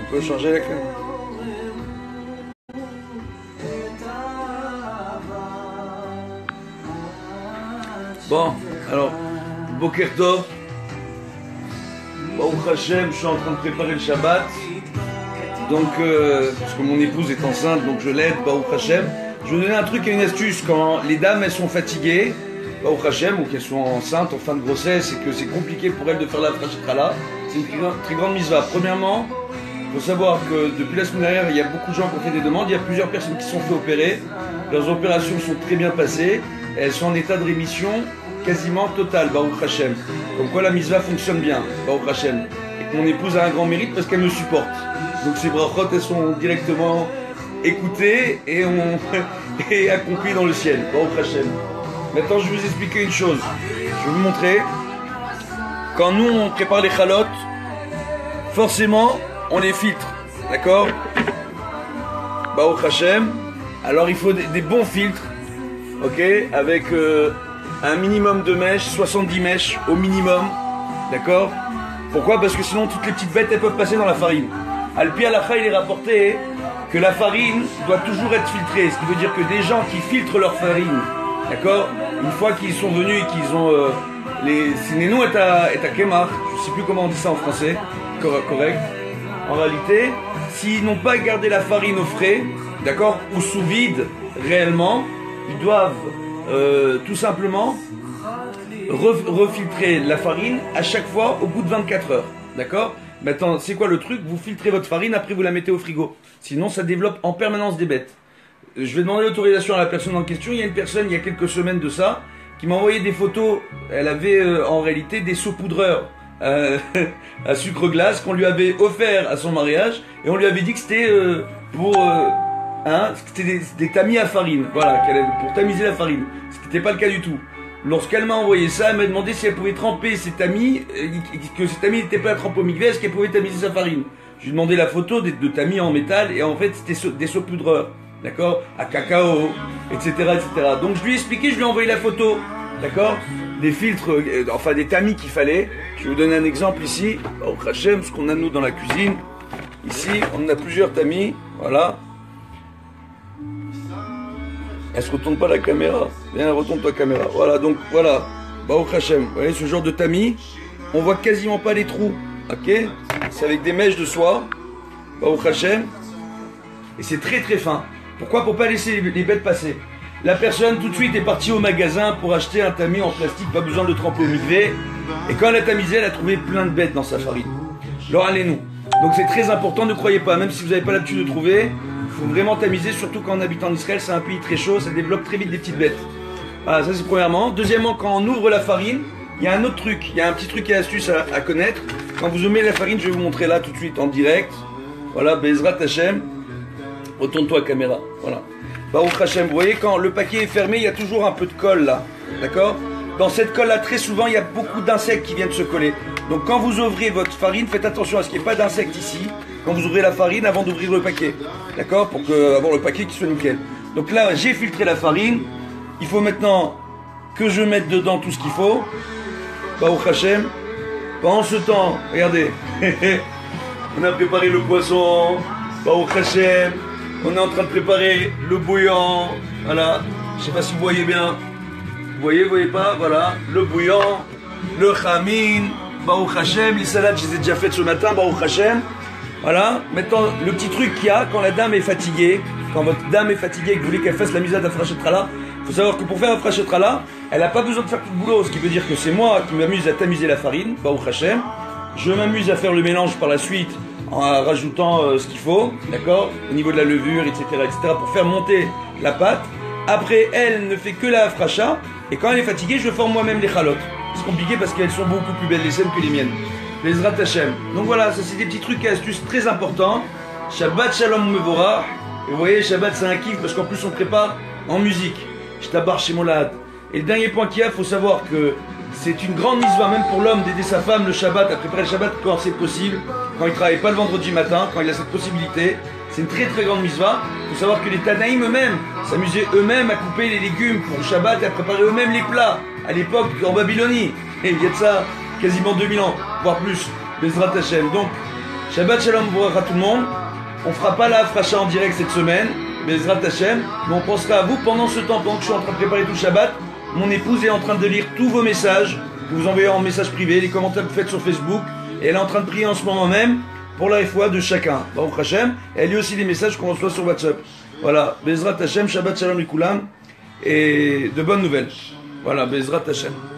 peux changer la clé. Bon, alors, Boker Tov, Baruch Hashem, je suis en train de préparer le Shabbat. Donc, parce que mon épouse est enceinte, donc je l'aide, Baruch Hashem. Je vais vous donner un truc et une astuce. Quand les dames, elles sont fatiguées, Baruch Hashem, ou qu'elles sont enceintes, en fin de grossesse, et que c'est compliqué pour elles de faire la Frachetala, c'est une très grande mitzvah. Premièrement, il faut savoir que depuis la semaine dernière, il y a beaucoup de gens qui ont fait des demandes. Il y a plusieurs personnes qui se sont fait opérer. Leurs opérations sont très bien passées. Elles sont en état de rémission quasiment totale, Baruch Hashem. Donc quoi, la mitzvah fonctionne bien, Baruch Hashem. Et que mon épouse a un grand mérite parce qu'elle me supporte. Donc ces brachot, elles sont directement écoutées et accomplies dans le ciel, Baruch Hashem. Maintenant, je vais vous expliquer une chose. Je vais vous montrer. Quand nous, on prépare les chalotes, forcément, on les filtre. D'accord? Baruch Hashem. Alors, il faut des bons filtres. Ok? Avec un minimum de mèches, 70 mèches au minimum. D'accord? Pourquoi? Parce que sinon, toutes les petites bêtes, elles peuvent passer dans la farine. Al-Pi al-Acha, il est rapporté que la farine doit toujours être filtrée. Ce qui veut dire que des gens qui filtrent leur farine, d'accord? Une fois qu'ils sont venus et qu'ils ont les Sinenu et à Kemach, je ne sais plus comment on dit ça en français, correct. En réalité, s'ils n'ont pas gardé la farine au frais, d'accord, ou sous vide réellement, ils doivent tout simplement refiltrer la farine à chaque fois au bout de 24 heures, d'accord? Maintenant, c'est quoi le truc? Vous filtrez votre farine, après vous la mettez au frigo. Sinon, ça développe en permanence des bêtes. Je vais demander l'autorisation à la personne en question. Il y a une personne, il y a quelques semaines de ça, qui m'a envoyé des photos. Elle avait en réalité des saupoudreurs à sucre glace qu'on lui avait offert à son mariage. Et on lui avait dit que c'était c'était des tamis à farine. Voilà, pour tamiser la farine. Ce qui n'était pas le cas du tout. Lorsqu'elle m'a envoyé ça, elle m'a demandé si elle pouvait tremper ses tamis, que ses tamis n'étaient pas à tremper au mikvé, est-ce qu'elle pouvait tamiser sa farine. Je lui ai demandé la photo de tamis en métal, et en fait c'était des saupoudreurs, d'accord, à cacao, etc., etc. Donc je lui ai expliqué, je lui ai envoyé la photo, d'accord, des filtres, enfin des tamis qu'il fallait. Je vais vous donner un exemple ici, au Hachem, ce qu'on a nous dans la cuisine. Ici, on a plusieurs tamis, voilà. Elle se retourne pas la caméra. Viens, retourne ta caméra. Voilà, donc voilà. Baruch Hashem. Vous voyez, ce genre de tamis, on voit quasiment pas les trous. Ok? C'est avec des mèches de soie. Baruch Hashem. Et c'est très très fin. Pourquoi? Pour pas laisser les bêtes passer. La personne tout de suite est partie au magasin pour acheter un tamis en plastique, pas besoin de tremper au mikvé. Et quand elle a tamisé, elle a trouvé plein de bêtes dans sa farine. Alors allez-nous. Donc c'est très important, ne croyez pas, même si vous n'avez pas l'habitude de trouver. Il faut vraiment tamiser, surtout quand on habite en Israël, c'est un pays très chaud, ça développe très vite des petites bêtes. Voilà, ça c'est premièrement. Deuxièmement, quand on ouvre la farine, il y a un autre truc, il y a un petit truc et astuce à connaître. Quand vous ouvrez la farine, je vais vous montrer là tout de suite en direct. Voilà, Bezrat Hashem. Retourne-toi à la caméra, voilà. Baruch Hashem, vous voyez, quand le paquet est fermé, il y a toujours un peu de colle là, d'accord? Dans cette colle là, très souvent, il y a beaucoup d'insectes qui viennent se coller. Donc quand vous ouvrez votre farine, faites attention à ce qu'il n'y ait pas d'insectes ici. Quand vous ouvrez la farine avant d'ouvrir le paquet, d'accord, pour avoir le paquet qui soit nickel. Donc là, j'ai filtré la farine. Il faut maintenant que je mette dedans tout ce qu'il faut. Baruch Hashem. Pendant ce temps, regardez, on a préparé le poisson. Baruch Hashem. On est en train de préparer le bouillon. Voilà. Je sais pas si vous voyez bien. Vous voyez pas. Voilà. Le bouillon, le chamin. Baruch Hashem. Les salades, je les ai déjà faites ce matin. Baruch Hashem. Voilà, maintenant le petit truc qu'il y a quand la dame est fatiguée, quand votre dame est fatiguée et que vous voulez qu'elle fasse la misade à Frachetala, il faut savoir que pour faire la Frachetala, elle n'a pas besoin de faire tout le boulot, ce qui veut dire que c'est moi qui m'amuse à tamiser la farine, Baruch Hashem. Je m'amuse à faire le mélange par la suite en rajoutant ce qu'il faut, d'accord, au niveau de la levure, etc., pour faire monter la pâte. Après, elle ne fait que la fracha, et quand elle est fatiguée, je forme moi-même les chalotes. C'est compliqué parce qu'elles sont beaucoup plus belles les scènes que les miennes. Bezrat Hashem. Donc voilà, ça c'est des petits trucs et astuces très importants. Shabbat Shalom Mevorach. Et vous voyez, Shabbat c'est un kiff parce qu'en plus on prépare en musique. Shtabar chez Molad. Et le dernier point qu'il y a, il faut savoir que c'est une grande mitzvah même pour l'homme d'aider sa femme le Shabbat, à préparer le Shabbat quand c'est possible, quand il ne travaille pas le vendredi matin, quand il a cette possibilité. C'est une très très grande mitzvah. Il faut savoir que les Tanaïm eux-mêmes s'amusaient eux-mêmes à couper les légumes pour le Shabbat et à préparer eux-mêmes les plats. À l'époque en Babylonie. Et il y a de ça quasiment 2000 ans, voire plus. Bezrat Hashem. Donc, Shabbat Shalom à tout le monde. On fera pas la Hafracha en direct cette semaine, Bezrat Hashem, mais on pensera à vous pendant ce temps, pendant que je suis en train de préparer tout le Shabbat. Mon épouse est en train de lire tous vos messages que vous envoyez en message privé, les commentaires que vous faites sur Facebook, et elle est en train de prier en ce moment même pour la foi de chacun. Baruch Hashem. Et elle lit aussi les messages qu'on reçoit sur WhatsApp. Voilà, Bezrat Hashem, Shabbat Shalom Likulam, et de bonnes nouvelles. Voilà, Bezrat Hashem.